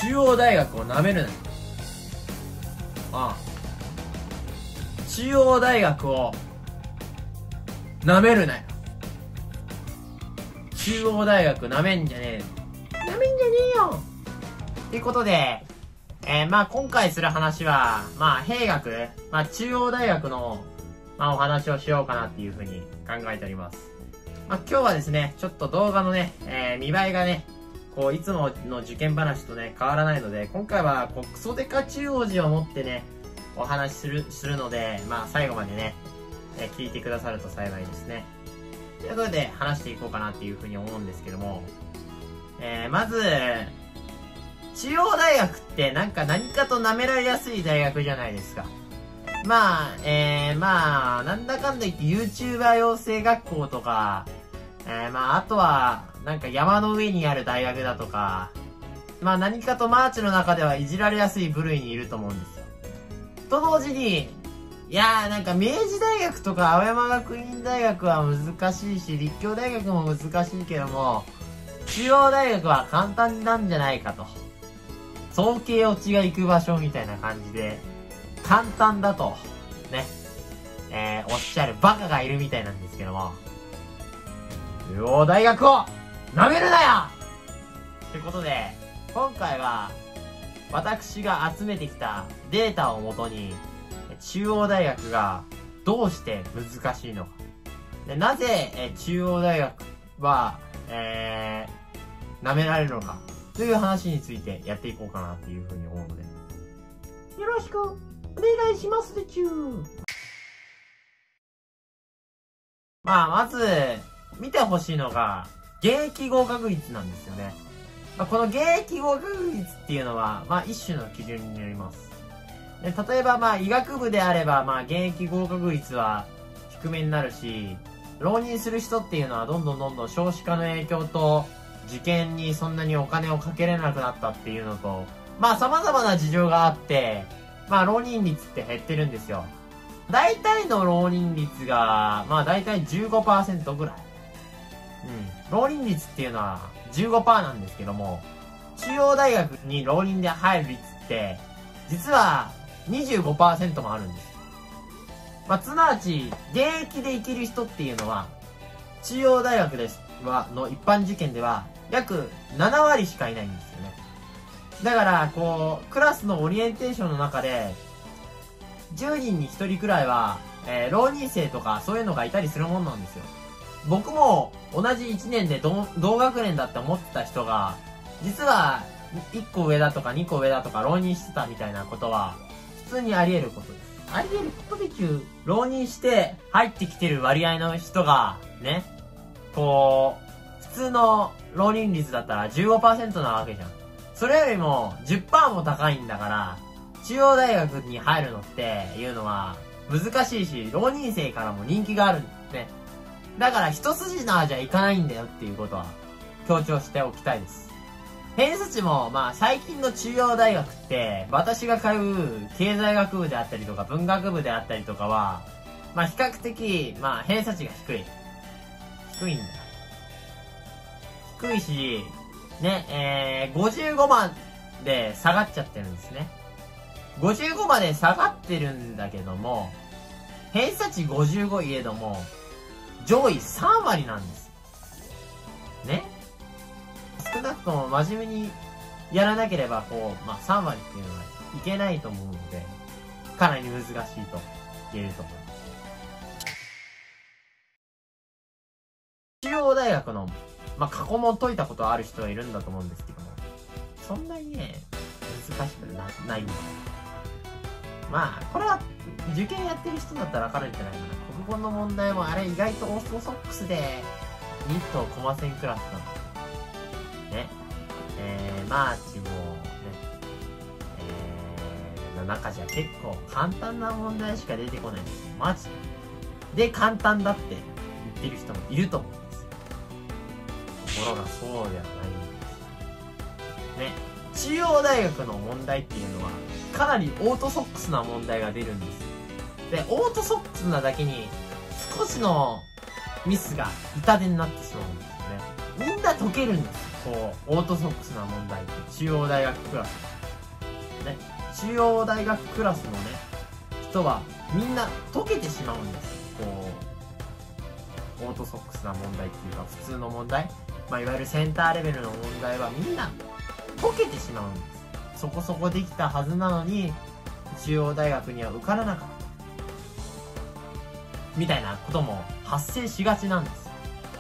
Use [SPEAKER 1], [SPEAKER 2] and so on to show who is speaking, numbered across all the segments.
[SPEAKER 1] 中央大学を舐めるなよ。ああ。中央大学を舐めるなよ。中央大学舐めんじゃねえ。舐めんじゃねえよ。っていうことで、まあ今回する話は、まあ兵学、まあ中央大学の、まあお話をしようかなっていうふうに考えております。まあ今日はですね、ちょっと動画のね、見栄えがね、こういつもの受験話とね、変わらないので、今回はこうクソデカ中央寺を持ってね、お話しするので、まあ最後までね、聞いてくださると幸いですね。ということで話していこうかなっていうふうに思うんですけども、まず、中央大学って何かと舐められやすい大学じゃないですか。まあ、なんだかんだ言って YouTuber 養成学校とか、まあ、あとは、なんか山の上にある大学だとか、まあ何かとマーチの中ではいじられやすい部類にいると思うんですよ。と同時に、いやーなんか明治大学とか青山学院大学は難しいし、立教大学も難しいけども、中央大学は簡単なんじゃないかと。早慶落ちが行く場所みたいな感じで、簡単だと、ね、おっしゃるバカがいるみたいなんですけども、中央大学を舐めるなよってことで、今回は、私が集めてきたデータをもとに、中央大学がどうして難しいのか。でなぜ、中央大学は、舐められるのか。という話についてやっていこうかなっていうふうに思うので。よろしくお願いしますでちゅー。まあ、まず、見てほしいのが、現役合格率なんですよね。まあ、この現役合格率っていうのは、まあ一種の基準になります。で例えばまあ医学部であれば、まあ現役合格率は低めになるし、浪人する人っていうのはどんどん少子化の影響と、受験にそんなにお金をかけれなくなったっていうのと、まあ様々な事情があって、まあ浪人率って減ってるんですよ。大体の浪人率が、まあ大体 15% ぐらい。浪人率っていうのは 15% なんですけども、中央大学に浪人で入る率って、実は 25% もあるんです。まあ、すなわち、現役で生きる人っていうのは、中央大学の一般受験では、約7割しかいないんですよね。だから、こう、クラスのオリエンテーションの中で、10人に1人くらいは、浪人生とかそういうのがいたりするもんなんですよ。僕も同じ1年で同学年だって思ってた人が、実は1個上だとか2個上だとか浪人してたみたいなことは、普通にあり得ることです。あり得ることで浪人して入ってきてる割合の人が、ね、こう、普通の浪人率だったら 15% なわけじゃん。それよりも 10% も高いんだから、中央大学に入るのっていうのは難しいし、浪人生からも人気があるんですね。だから一筋縄じゃいかないんだよっていうことは強調しておきたいです。偏差値もまあ最近の中央大学って私が通う経済学部であったりとか文学部であったりとかはまあ比較的まあ偏差値が低い。低いんだよ。低いし、ね、55まで下がっちゃってるんですね。55まで下がってるんだけども、偏差値55いえども、上位3割なんです。ね。少なくとも真面目にやらなければ、こう、まあ、3割っていうのはいけないと思うので、かなり難しいと言えると思います。中央大学の、まあ、過去問解いたことある人はいるんだと思うんですけども、そんなにね、難しくないんです。まあ、これは、受験やってる人だったらわかるんじゃないかな。国語の問題もあれ意外とオーソソックスで、ニットコマ線クラスなの。ね。マーチもね、の中じゃ結構簡単な問題しか出てこないんですよ。マジで。簡単だって言ってる人もいると思うんですよ。ところがそうではないんです。ね。中央大学の問題っていうのは、かなりオートソックスな問題が出るんです。で、オートソックスなだけに、少しのミスが痛手になってしまうんですよね。みんな解けるんですよ。 こう、オートソックスな問題って中央大学クラス。ね。中央大学クラスのね、人はみんな解けてしまうんです。こう、オートソックスな問題っていうか、普通の問題。まあ、いわゆるセンターレベルの問題はみんな解けてしまうんです。そこそこできたはずなのに、中央大学には受からなかった。みたいなことも発生しがちなんです。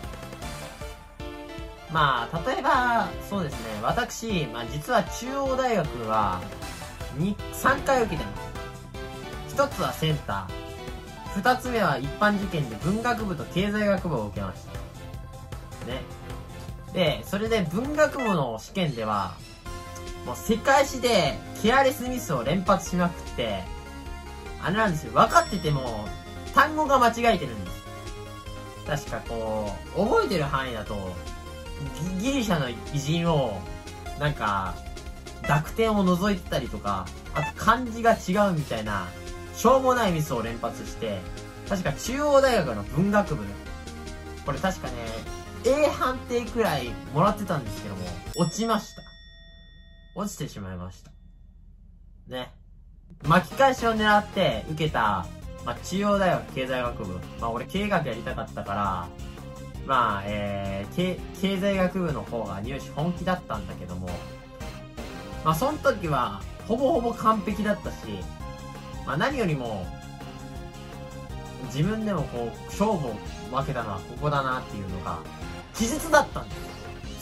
[SPEAKER 1] まあ、例えば、そうですね、私、まあ実は中央大学は、3回受けてます。1つはセンター。2つ目は一般受験で文学部と経済学部を受けました。ね。で、それで文学部の試験では、もう世界史でケアレスミスを連発しまくって、あれなんですよ、分かってても、単語が間違えてるんです。確かこう、覚えてる範囲だと、ギリシャの偉人を、なんか、濁点を除いてたりとか、あと漢字が違うみたいな、しょうもないミスを連発して、確か中央大学の文学部、これ確かね、A 判定くらいもらってたんですけども、落ちました。落ちてしまいました。ね。巻き返しを狙って受けた、まあ、中央大学経済学部。まあ、俺経営学やりたかったから、まあ、経済学部の方が入試本気だったんだけども、まあ、その時は、ほぼほぼ完璧だったし、まあ、何よりも、自分でもこう、勝負を分けたのはここだなっていうのが、記述だったんです。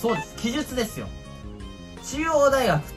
[SPEAKER 1] そうです。記述ですよ。中央大学って、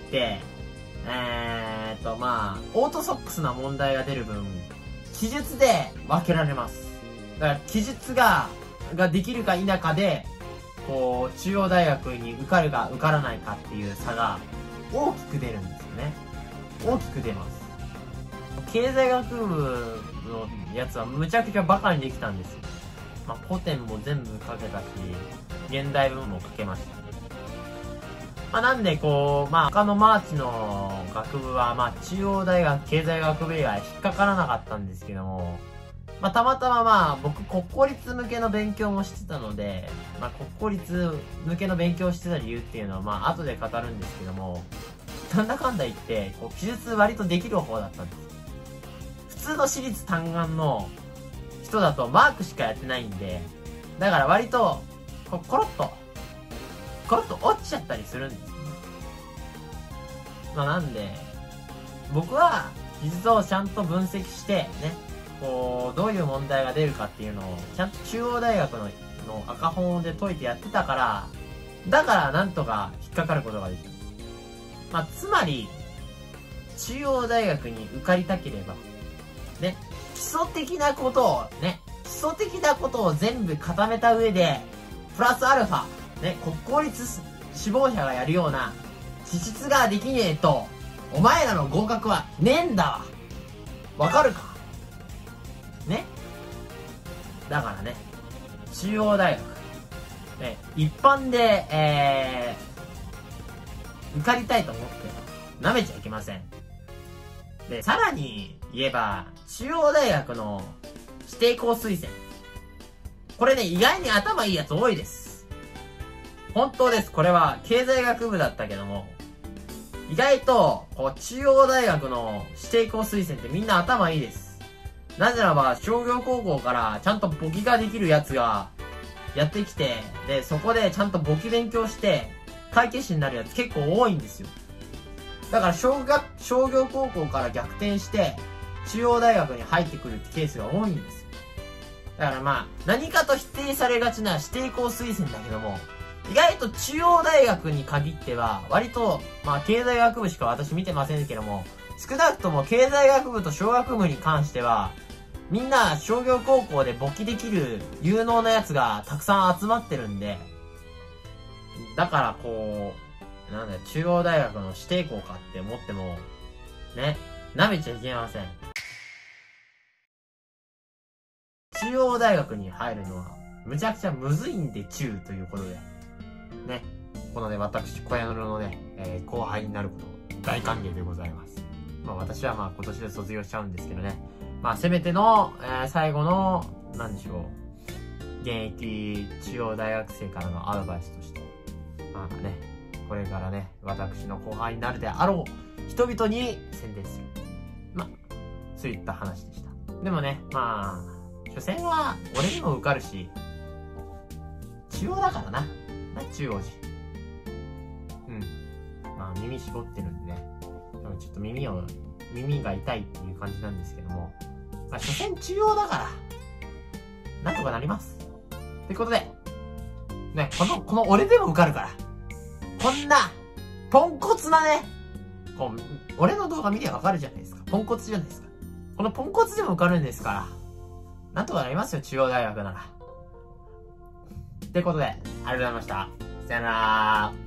[SPEAKER 1] まあ、オートソックスな問題が出る分、記述で分けられます。だから、記述ができるか否かで、こう、中央大学に受かるか受からないかっていう差が大きく出るんですよね。大きく出ます。経済学部のやつはむちゃくちゃバカにできたんですよ。まあ、古典も全部書けたし、現代文も書けました。まあ、なんでこう、まあ、他のマーチの学部は、まあ、中央大学経済学部以外引っかからなかったんですけども、まあ、たまたままあ、僕、国公立向けの勉強もしてたので、まあ、国公立向けの勉強をしてた理由っていうのは、まあ、後で語るんですけども、なんだかんだ言って、こう、記述割とできる方だったんです。普通の私立単眼の人だとマークしかやってないんで、だから割と、コロッと落ちちゃったりするんですよね。まあなんで、僕は、記述をちゃんと分析して、ね、こう、どういう問題が出るかっていうのを、ちゃんと中央大学の赤本で解いてやってたから、だからなんとか引っかかることができる。まあ、つまり、中央大学に受かりたければ、ね、基礎的なことを全部固めた上で、プラスアルファ、ね、国公立志望者がやるような、記述ができねえと、お前らの合格はねえんだわ。わかるかね。だからね、中央大学、ね、一般で、受かりたいと思って、舐めちゃいけません。で、さらに言えば、中央大学の指定校推薦。これね、意外に頭いいやつ多いです。本当です。これは経済学部だったけども、意外と、こう、中央大学の指定校推薦ってみんな頭いいです。なぜならば、商業高校からちゃんと簿記ができるやつがやってきて、で、そこでちゃんと簿記勉強して、会計士になるやつ結構多いんですよ。だから商業高校から逆転して、中央大学に入ってくるってケースが多いんですよ。だからまあ、何かと否定されがちな指定校推薦だけども、意外と中央大学に限っては、割と、まあ経済学部しか私見てませんけども、少なくとも経済学部と商学部に関しては、みんな商業高校で簿記できる有能なやつがたくさん集まってるんで、だからこう、なんだよ、中央大学の指定校かって思っても、ね、舐めちゃいけません。中央大学に入るのは、むちゃくちゃむずいんで中ということで、ね、このね、私、小屋のね、後輩になること、大歓迎でございます。まあ私はまあ今年で卒業しちゃうんですけどね、まあせめての、最後の、なんでしょう、現役中央大学生からのアドバイスとして、 まあね、これからね、私の後輩になるであろう人々に宣伝する。まあ、そういった話でした。でもね、まあ、所詮は俺にも受かるし、中央だからな。中央寺。うん。まあ、耳絞ってるんでね。ちょっと耳が痛いっていう感じなんですけども。まあ、所詮中央だから、なんとかなります。ってことで、ね、この俺でも受かるから。こんな、ポンコツなね、俺の動画見てわかるじゃないですか。ポンコツじゃないですか。このポンコツでも受かるんですから。なんとかなりますよ、中央大学なら。ってことで、ありがとうございました。さよなら。